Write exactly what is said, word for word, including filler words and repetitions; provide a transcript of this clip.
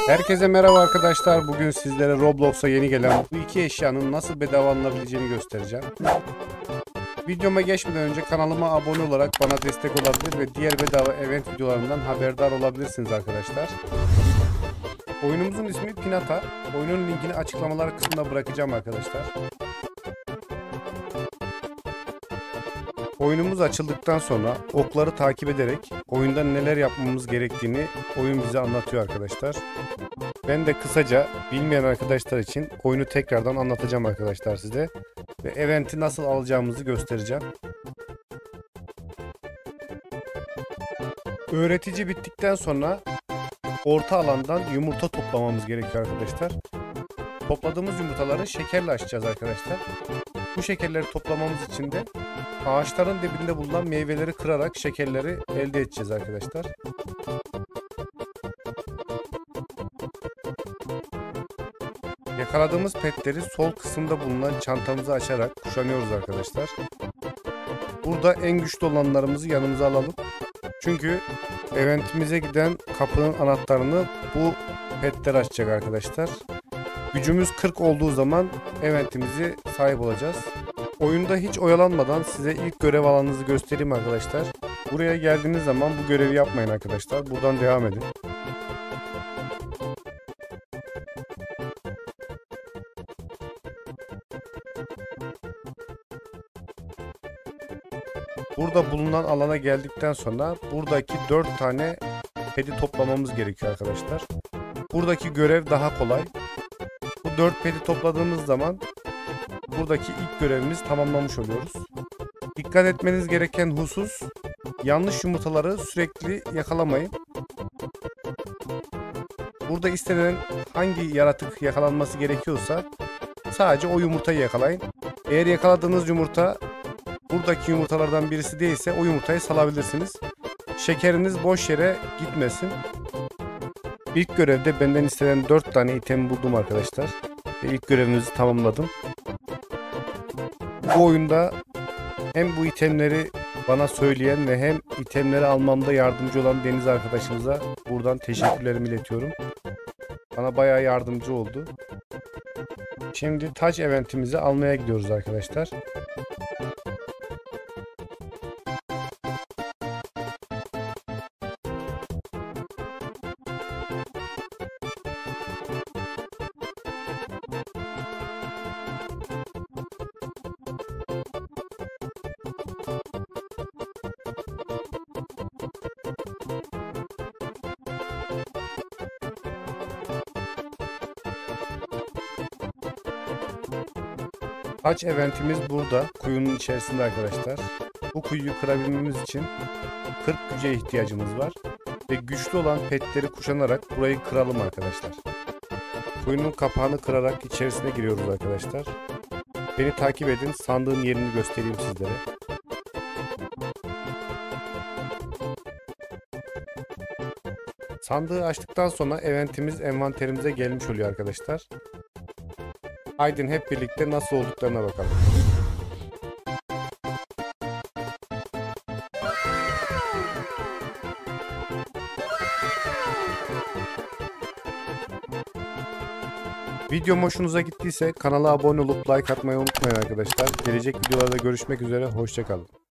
Herkese merhaba arkadaşlar. Bugün sizlere Roblox'a yeni gelen bu iki eşyanın nasıl bedava alınabileceğini göstereceğim. Videoma geçmeden önce kanalıma abone olarak bana destek olabilir ve diğer bedava event videolarından haberdar olabilirsiniz arkadaşlar. Oyunumuzun ismi Pinata. Oyunun linkini açıklamalar kısmında bırakacağım arkadaşlar. Oyunumuz açıldıktan sonra okları takip ederek oyunda neler yapmamız gerektiğini oyun bize anlatıyor arkadaşlar. Ben de kısaca bilmeyen arkadaşlar için oyunu tekrardan anlatacağım arkadaşlar size. Ve eventi nasıl alacağımızı göstereceğim. Öğretici bittikten sonra orta alandan yumurta toplamamız gerekiyor arkadaşlar. Topladığımız yumurtaları şekerle açacağız arkadaşlar. Bu şekerleri toplamamız için de ağaçların dibinde bulunan meyveleri kırarak şekerleri elde edeceğiz arkadaşlar. Yakaladığımız petleri sol kısımda bulunan çantamızı açarak kuşanıyoruz arkadaşlar. Burada en güçlü olanlarımızı yanımıza alalım. Çünkü eventimize giden kapının anahtarını bu petler açacak arkadaşlar. Gücümüz kırk olduğu zaman eventimizi sahip olacağız. Oyunda hiç oyalanmadan size ilk görev alanınızı göstereyim arkadaşlar. Buraya geldiğiniz zaman bu görevi yapmayın arkadaşlar. Buradan devam edin. Burada bulunan alana geldikten sonra buradaki dört tane pedi toplamamız gerekiyor arkadaşlar. Buradaki görev daha kolay. Bu dört pedi topladığımız zaman buradaki ilk görevimizi tamamlamış oluyoruz. Dikkat etmeniz gereken husus, yanlış yumurtaları sürekli yakalamayın. Burada istenen hangi yaratık yakalanması gerekiyorsa sadece o yumurtayı yakalayın. Eğer yakaladığınız yumurta buradaki yumurtalardan birisi değilse o yumurtayı salabilirsiniz. Şekeriniz boş yere gitmesin. İlk görevde benden istenen dört tane item buldum arkadaşlar. Ve ilk görevimizi tamamladım. Bu oyunda hem bu itemleri bana söyleyen ve hem itemleri almamda yardımcı olan Deniz arkadaşımıza buradan teşekkürlerimi iletiyorum. Bana bayağı yardımcı oldu. Şimdi taç eventimizi almaya gidiyoruz arkadaşlar. Taç eventimiz burada, kuyunun içerisinde arkadaşlar. Bu kuyuyu kırabilmemiz için kırk güce ihtiyacımız var. Ve güçlü olan petleri kuşanarak burayı kıralım arkadaşlar. Kuyunun kapağını kırarak içerisine giriyoruz arkadaşlar. Beni takip edin, sandığın yerini göstereyim sizlere. Sandığı açtıktan sonra eventimiz envanterimize gelmiş oluyor arkadaşlar. Haydi hep birlikte nasıl olduklarına bakalım. Videom hoşunuza gittiyse kanala abone olup like atmayı unutmayın arkadaşlar. Gelecek videolarda görüşmek üzere, hoşça kalın.